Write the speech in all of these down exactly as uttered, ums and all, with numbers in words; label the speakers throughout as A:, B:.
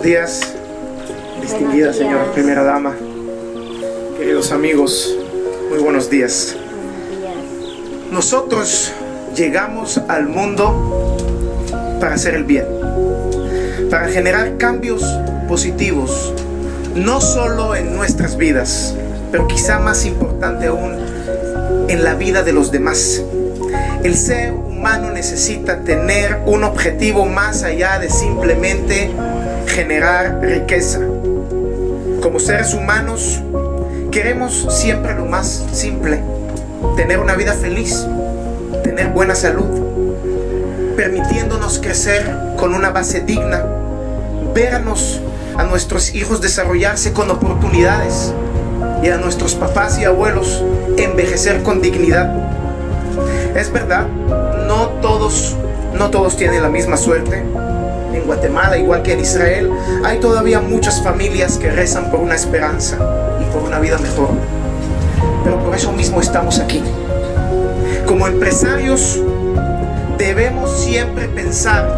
A: Buenos días, distinguida
B: Buenos días.
A: señora primera dama, queridos amigos, muy buenos días.
B: Buenos días.
A: Nosotros llegamos al mundo para hacer el bien, para generar cambios positivos, no solo en nuestras vidas, pero quizá más importante aún, en la vida de los demás. El ser humano necesita tener un objetivo más allá de simplemente generar riqueza. Como seres humanos queremos siempre lo más simple: tener una vida feliz, tener buena salud, permitiéndonos crecer con una base digna, vernos a nuestros hijos desarrollarse con oportunidades y a nuestros papás y abuelos envejecer con dignidad. Es verdad, no todos, no todos tienen la misma suerte. En Guatemala, igual que en Israel, hay todavía muchas familias que rezan por una esperanza y por una vida mejor. Pero por eso mismo estamos aquí. Como empresarios, debemos siempre pensar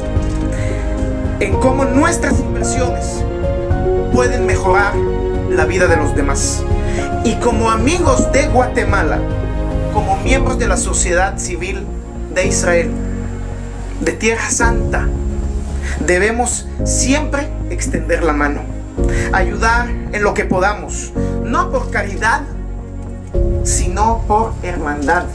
A: en cómo nuestras inversiones pueden mejorar la vida de los demás. Y como amigos de Guatemala, como miembros de la sociedad civil de Israel, de Tierra Santa, debemos siempre extender la mano, ayudar en lo que podamos, no por caridad, sino por hermandad.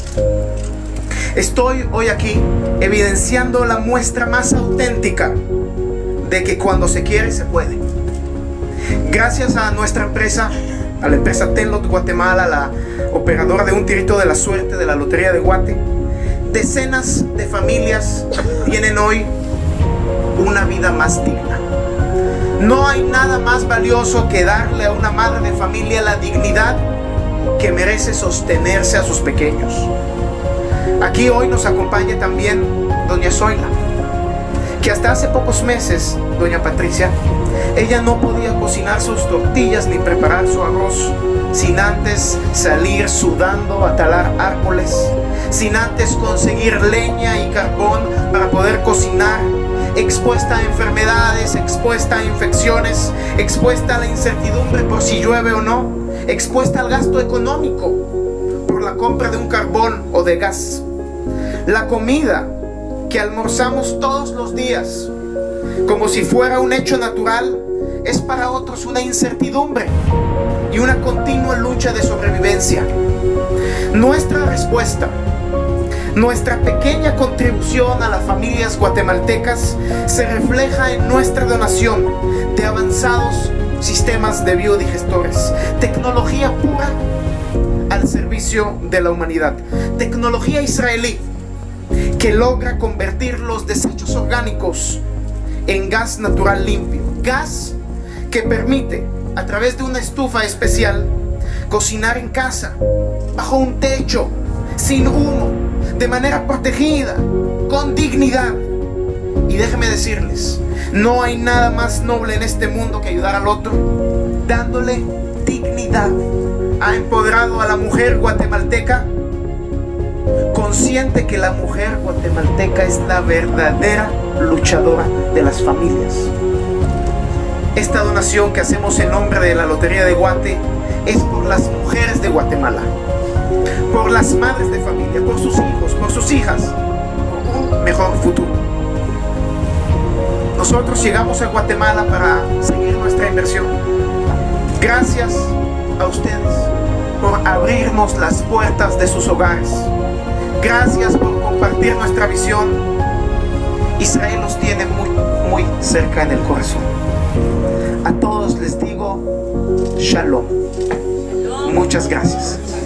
A: Estoy hoy aquí evidenciando la muestra más auténtica de que cuando se quiere, se puede. Gracias a nuestra empresa, a la empresa Tenlot Guatemala, la operadora de un tirito de la suerte de la Lotería de Guate, decenas de familias tienen hoy una vida más digna. No hay nada más valioso que darle a una madre de familia la dignidad que merece sostenerse a sus pequeños. Aquí hoy nos acompaña también doña Zoila, que hasta hace pocos meses, doña Patricia, ella no podía cocinar sus tortillas ni preparar su arroz sin antes salir sudando a talar árboles, sin antes conseguir leña y carbón para poder cocinar, expuesta a enfermedades, expuesta a infecciones, expuesta a la incertidumbre por si llueve o no, expuesta al gasto económico por la compra de un carbón o de gas. La comida que almorzamos todos los días como si fuera un hecho natural es para otros una incertidumbre y una continua lucha de sobrevivencia. Nuestra respuesta, nuestra pequeña contribución a las familias guatemaltecas se refleja en nuestra donación de avanzados sistemas de biodigestores, tecnología pura al servicio de la humanidad, tecnología israelí que logra convertir los desechos orgánicos en gas natural limpio, gas que permite, a través de una estufa especial, cocinar en casa, bajo un techo, sin humo, de manera protegida, con dignidad. Y déjenme decirles, no hay nada más noble en este mundo que ayudar al otro, dándole dignidad. Ha empoderado a la mujer guatemalteca, consciente que la mujer guatemalteca es la verdadera luchadora de las familias. Esta donación que hacemos en nombre de la Lotería de Guate es por las mujeres de Guatemala, por las madres de familia, por sus hijos, por sus hijas, por un mejor futuro. Nosotros llegamos a Guatemala para seguir nuestra inversión. Gracias a ustedes por abrirnos las puertas de sus hogares. Gracias por compartir nuestra visión. Israel los tiene muy, muy cerca en el corazón. A todos les digo Shalom. Muchas gracias.